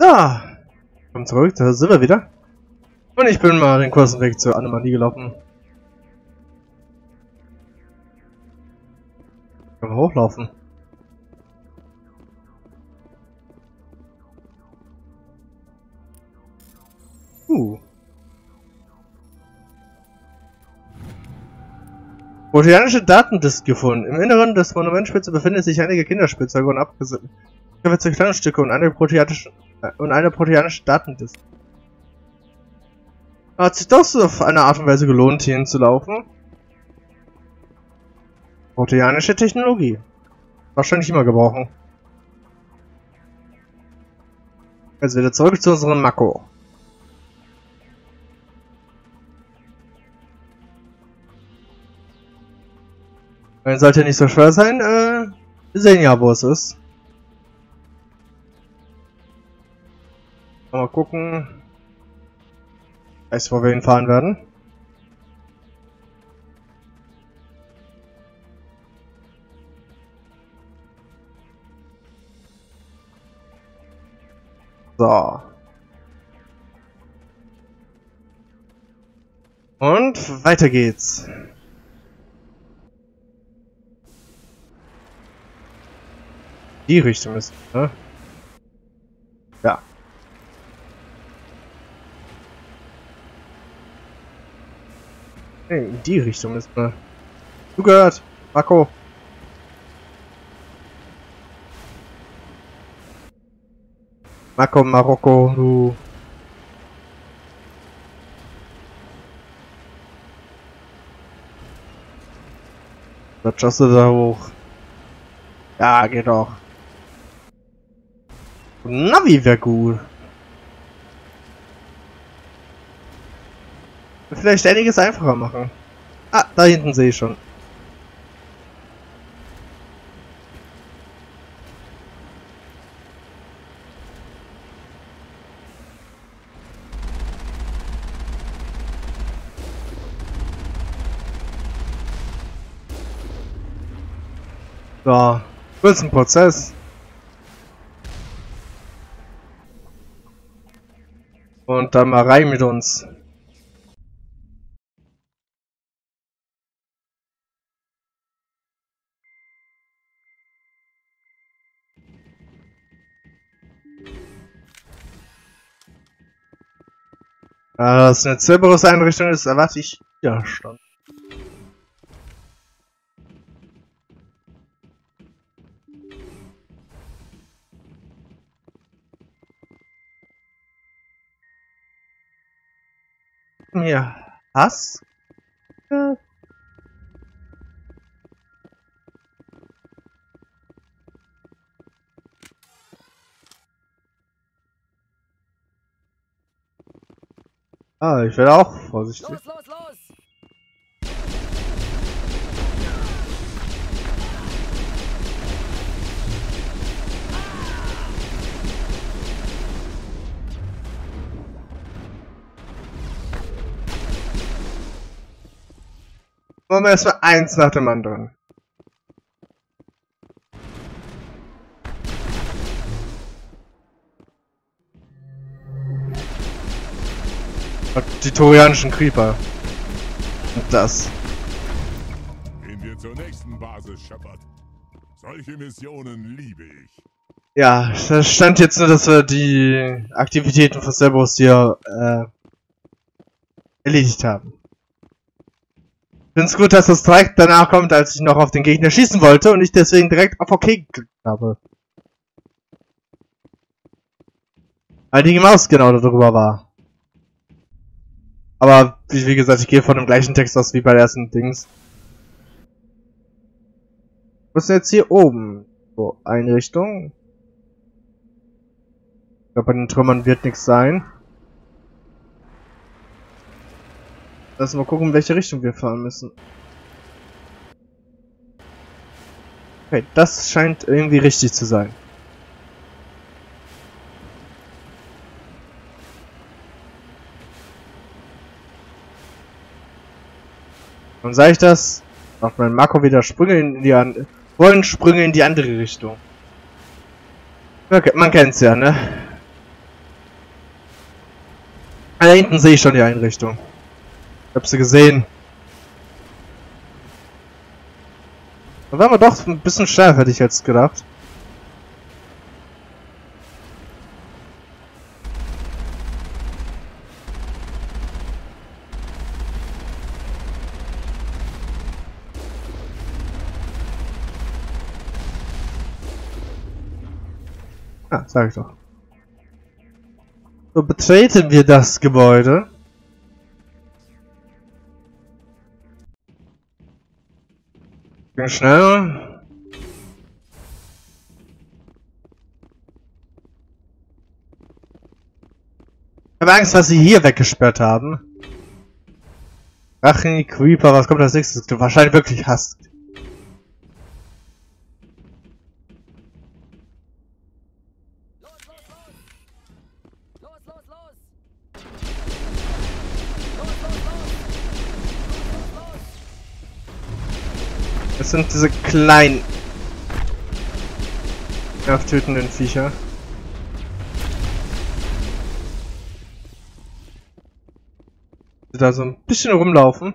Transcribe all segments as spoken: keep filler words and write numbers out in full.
So, komm zurück, da sind wir wieder. Und ich bin mal den kurzen Weg zur Anomalie gelaufen. Können wir hochlaufen? Uh. Proteanische Datendisk gefunden. Im Inneren des Monumentspitze befindet sich einige Kinderspielzeuge und abgesetzte Kleinstücke und eine proteanische äh, und eine proteanische Datendisk. Hat sich doch so auf eine Art und Weise gelohnt, hier hinzulaufen. Proteanische Technologie. Wahrscheinlich immer gebrauchen. Jetzt wieder zurück zu unserem Mako. Sollte nicht so schwer sein, äh, wir sehen ja, wo es ist. Mal gucken. Weiß, wo wir hinfahren werden. So. Und weiter geht's. Die Richtung ist, ne? Ja. Nee, in die Richtung ist, ne? Du gehört, Mako. Mako, Marokko, du. Was schaust du da hoch? Ja, geht doch. Navi wäre gut. Vielleicht einiges einfacher machen. Ah, da hinten sehe ich schon. So, kurzen Prozess. Und dann mal rein mit uns. Da das eine Cerberus-Einrichtung ist, erwarte ich Widerstand. Ja, Hass? Ja. Ah, ich werde auch vorsichtig. Los, los, los! Machen wir erstmal eins nach dem anderen. Die Torianischen Creeper. Und das. Gehen wir zur nächsten Basis, Shepard. Solche Missionen liebe ich. Ja, da stand jetzt nur, dass wir die Aktivitäten von Cerberus hier äh, erledigt haben. Ich finde es gut, dass das direkt danach kommt, als ich noch auf den Gegner schießen wollte und ich deswegen direkt auf OK geklickt habe. Weil die Maus genau darüber war. Aber, wie, wie gesagt, ich gehe von dem gleichen Text aus wie bei der ersten Dings. Was ist jetzt hier oben? So, Einrichtung. Ich glaube, bei den Trümmern wird nichts sein. Lass mal gucken, in welche Richtung wir fahren müssen. Okay, das scheint irgendwie richtig zu sein. Und sage ich das, macht mein Mako wieder Sprünge in die andere, wollen Sprünge in die andere Richtung. Okay, man kennt's ja, ne? Ah, da hinten sehe ich schon die Einrichtung. Ich hab sie gesehen. Da waren wir doch ein bisschen schnell, hätte ich jetzt gedacht. Ah, sag ich doch. So, betreten wir das Gebäude. Ging schnell. Ich habe Angst, was sie hier weggesperrt haben. Drachen, Creeper, was kommt als nächstes? Du wahrscheinlich wirklich hast. Das sind diese kleinen nervtötenden Viecher. Die da so ein bisschen rumlaufen.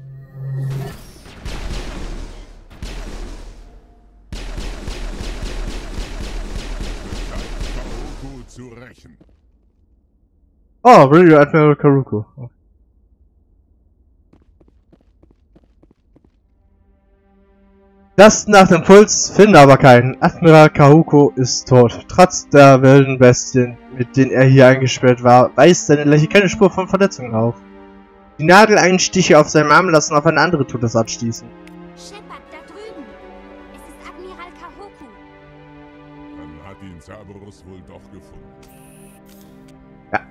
Karuku zu rächen. Oh, really, Admiral Karuku. Das nach dem Puls finden aber keinen. Admiral Karuku ist tot. Trotz der wilden Bestien, mit denen er hier eingesperrt war, weist seine Leiche keine Spur von Verletzungen auf. Die Nageleinstiche auf seinem Arm lassen auf eine andere Todesart schließen. Shepard, da drüben. Es ist Admiral Karuku. Dann hat ihn Cerberus wohl doch gefunden. Ja.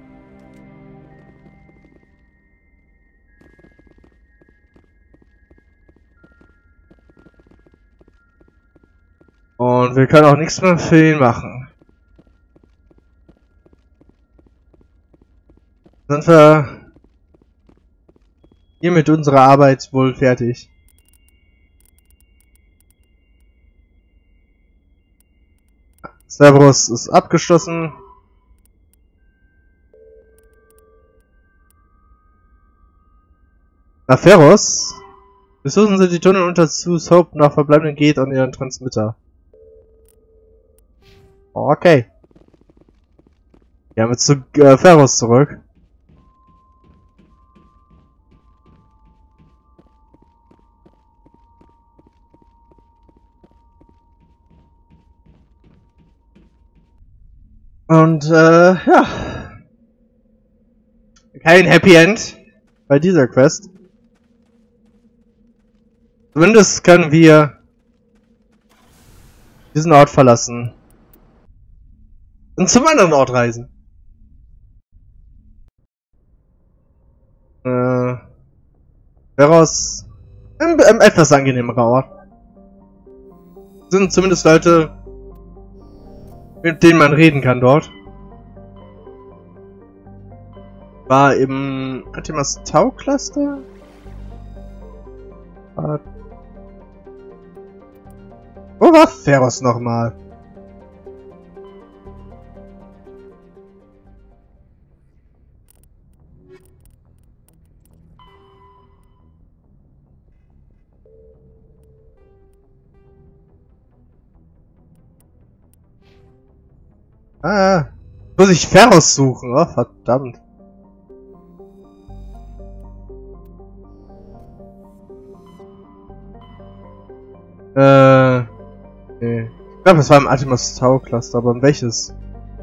Und wir können auch nichts mehr für ihn machen. Sind wir hier mit unserer Arbeit wohl fertig. Cerberus ist abgeschlossen. Aferos. Besuchen Sie die Tunnel unter Zeus Hope nach verbleibenden Geht an Ihren Transmitter. Okay. Wir haben jetzt zu äh, Ferros zurück. Und äh, ja. Kein Happy End bei dieser Quest. Zumindest können wir diesen Ort verlassen. Und zum anderen Ort reisen. Äh. Daraus ein, ein etwas angenehmerer Ort. Sind zumindest Leute, mit denen man reden kann dort. War im Artemis Tau Cluster? War Wo war Ferros nochmal? Ah, muss ich Ferros suchen, oh verdammt. Äh, nee. Ich glaube, es war im Artemis Tau Cluster, aber in welches?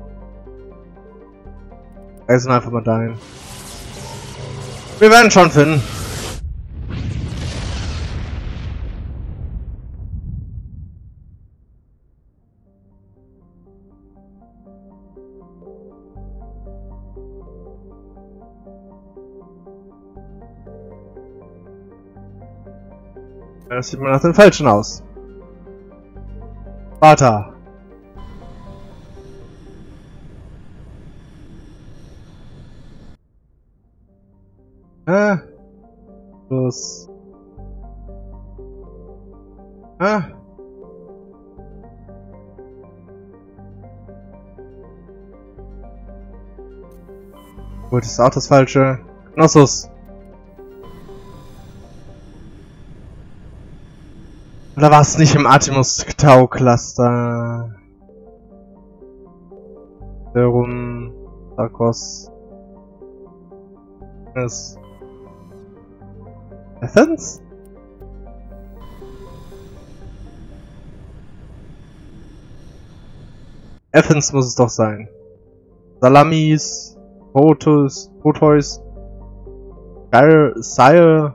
Reisen einfach mal dahin. Wir werden schon finden. Das sieht mal nach dem Falschen aus. Vater. Ah. Los. Ah. Gut, das ist auch das Falsche. Knossos. Oder war es nicht im Artemis Tau Cluster? Serum, Sarkos. Das. Athens? Athens muss es doch sein. Salamis, Proteus, Proteus, Geil, Sire,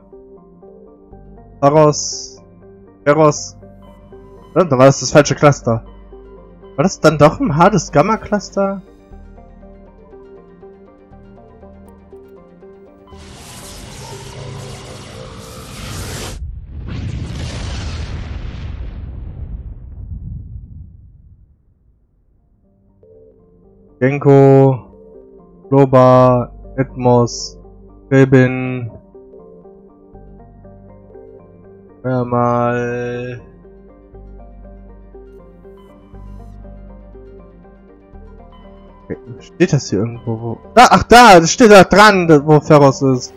Pharos, Eros. Ja, da war das das falsche Cluster. War das dann doch ein hartes Gamma-Cluster? Genko, Loba, Edmos, Rebin, mehrmal. Okay, steht das hier irgendwo? Wo? Ah, ach da, das steht da dran, wo Pharos ist.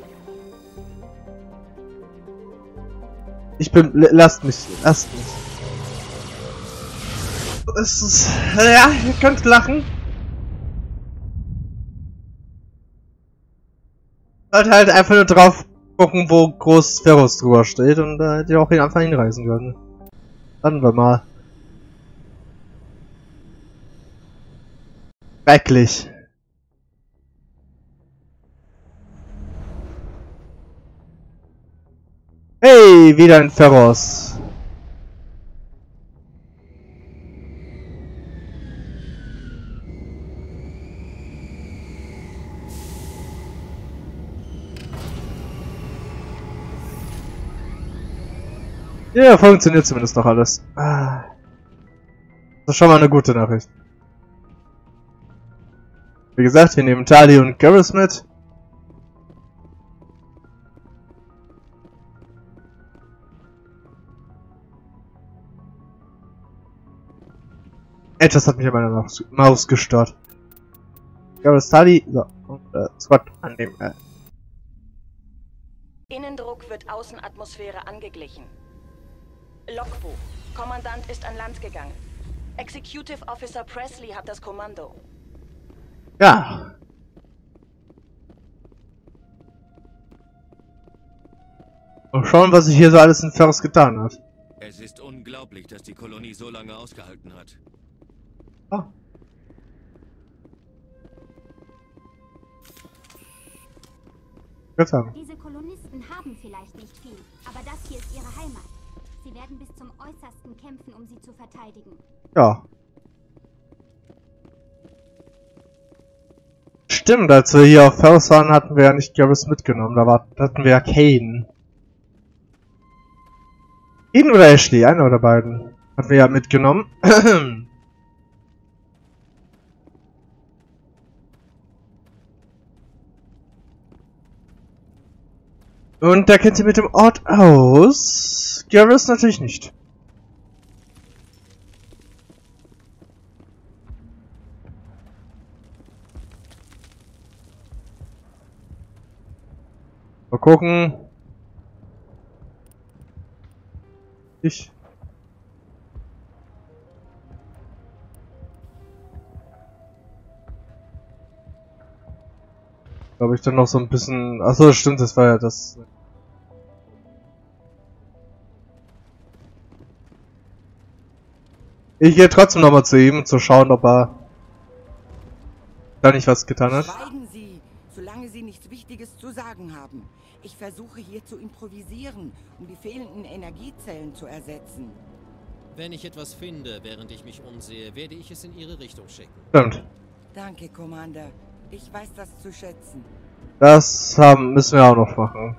Ich bin, lasst mich, lasst mich. Es ist, ja, ihr könnt lachen. Sollte halt einfach nur drauf gucken, wo groß Pharos drüber steht und da äh, hätte ich auch einfach hinreisen können. Warten wir mal. Schrecklich. Hey, wieder ein Pharos. Ja, funktioniert zumindest noch alles. Ah. Das ist schon mal eine gute Nachricht. Wie gesagt, wir nehmen Tali und Garrus mit. Etwas hat mich an meiner Maus gestört. Garrus, Tali, so, und äh, Squad annehmen. Äh. Innendruck wird Außenatmosphäre angeglichen. Logbuch. Kommandant ist an Land gegangen. Executive Officer Presley hat das Kommando. Ja. Mal schauen, was sich hier so alles in Pharos getan hat. Es ist unglaublich, dass die Kolonie so lange ausgehalten hat. Oh. Diese Kolonisten haben vielleicht nicht viel, aber das hier ist ihre Heimat. Sie werden bis zum Äußersten kämpfen, um sie zu verteidigen. Ja. Stimmt, als wir hier auf Pharos waren, hatten wir ja nicht Garrus mitgenommen. Da, war, da hatten wir ja Kane. Kane oder Ashley, einer oder beiden. Hatten wir ja mitgenommen. Und da kennt ihr mit dem Ort aus. Garrus natürlich nicht. Mal gucken. Ich. Glaube ich dann noch so ein bisschen. Achso, stimmt, das war ja das. Ich gehe trotzdem nochmal zu ihm, um zu schauen, ob er da nicht was getan hat. Schweigen Sie, solange Sie nichts Wichtiges zu sagen haben. Ich versuche hier zu improvisieren, um die fehlenden Energiezellen zu ersetzen. Wenn ich etwas finde, während ich mich umsehe, werde ich es in Ihre Richtung schicken. Stimmt. Danke, Commander. Ich weiß das zu schätzen. Das haben, müssen wir auch noch machen.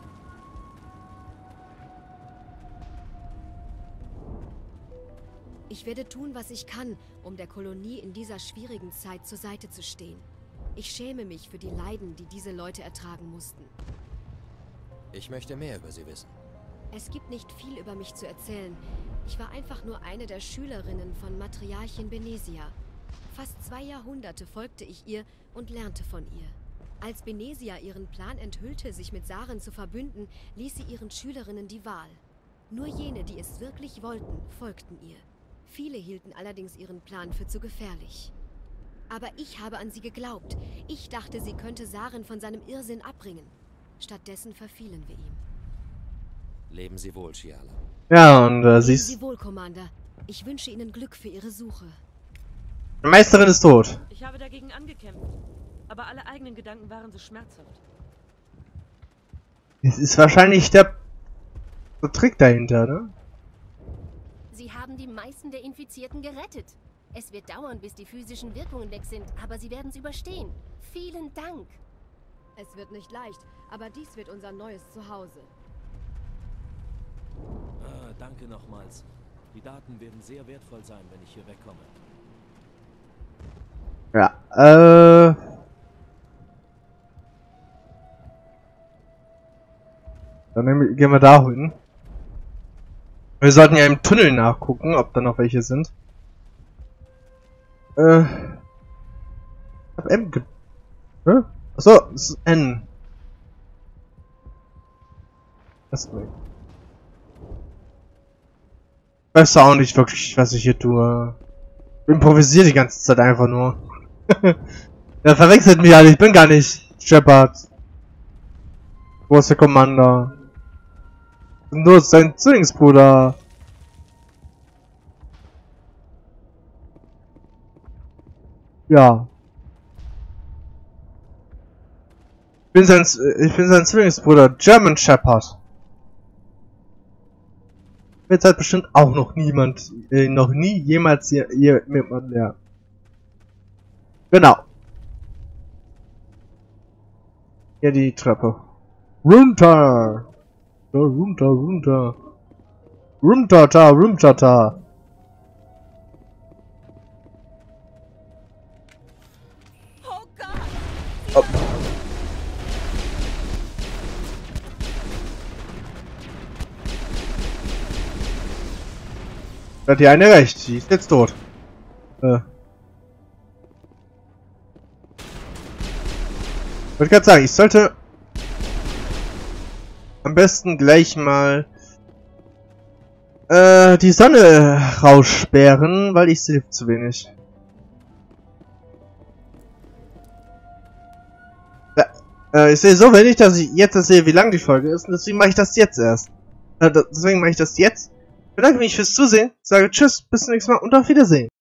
Ich werde tun, was ich kann, um der Kolonie in dieser schwierigen Zeit zur Seite zu stehen. Ich schäme mich für die Leiden, die diese Leute ertragen mussten. Ich möchte mehr über sie wissen. Es gibt nicht viel über mich zu erzählen. Ich war einfach nur eine der Schülerinnen von Matriarchin Benesia. Fast zwei Jahrhunderte folgte ich ihr und lernte von ihr. Als Benesia ihren Plan enthüllte, sich mit Saren zu verbünden, ließ sie ihren Schülerinnen die Wahl. Nur jene, die es wirklich wollten, folgten ihr. Viele hielten allerdings ihren Plan für zu gefährlich. Aber ich habe an sie geglaubt. Ich dachte, sie könnte Saren von seinem Irrsinn abbringen. Stattdessen verfielen wir ihm. Leben Sie wohl, Shiala. Ja, und äh, sie Leben ist... Sie wohl, Commander. Ich wünsche Ihnen Glück für Ihre Suche. Die Meisterin ist tot. Ich habe dagegen angekämpft, aber alle eigenen Gedanken waren so schmerzhaft. Es ist wahrscheinlich der, der Trick dahinter, ne? Sie haben die meisten der Infizierten gerettet. Es wird dauern, bis die physischen Wirkungen weg sind, aber Sie werden es überstehen. Vielen Dank. Es wird nicht leicht, aber dies wird unser neues Zuhause. Ah, danke nochmals. Die Daten werden sehr wertvoll sein, wenn ich hier wegkomme. Ja, äh... Dann nehmen, gehen wir da hin. Wir sollten ja im Tunnel nachgucken, ob da noch welche sind. Äh... Ich hab M ge... Hä? Achso, das ist N. Das ist... Ich weiß auch nicht wirklich, was ich hier tue. Ich improvisiere die ganze Zeit einfach nur. Der verwechselt mich alle, ich bin gar nicht Shepard. Wo ist der Commander? Ich bin nur sein Zwillingsbruder. Ja. Ich bin sein, ich bin sein Zwillingsbruder, German Shepard. Jetzt hat bestimmt auch noch niemand, äh, noch nie jemals hier, hier mit man lernen. Genau. Hier die Treppe. Runter! Da, runter, runter. Runter, da, runter, da. Oh Gott! Oh. Hat die eine recht, sie ist jetzt tot. Äh. Ich wollte gerade sagen, ich sollte am besten gleich mal äh, die Sonne raussperren, weil ich sehe zu wenig. Ja, äh, ich sehe so wenig, dass ich jetzt sehe, wie lang die Folge ist, und deswegen mache ich das jetzt erst. Äh, deswegen mache ich das jetzt. Ich bedanke mich fürs Zusehen, sage Tschüss, bis zum nächsten Mal und auf Wiedersehen.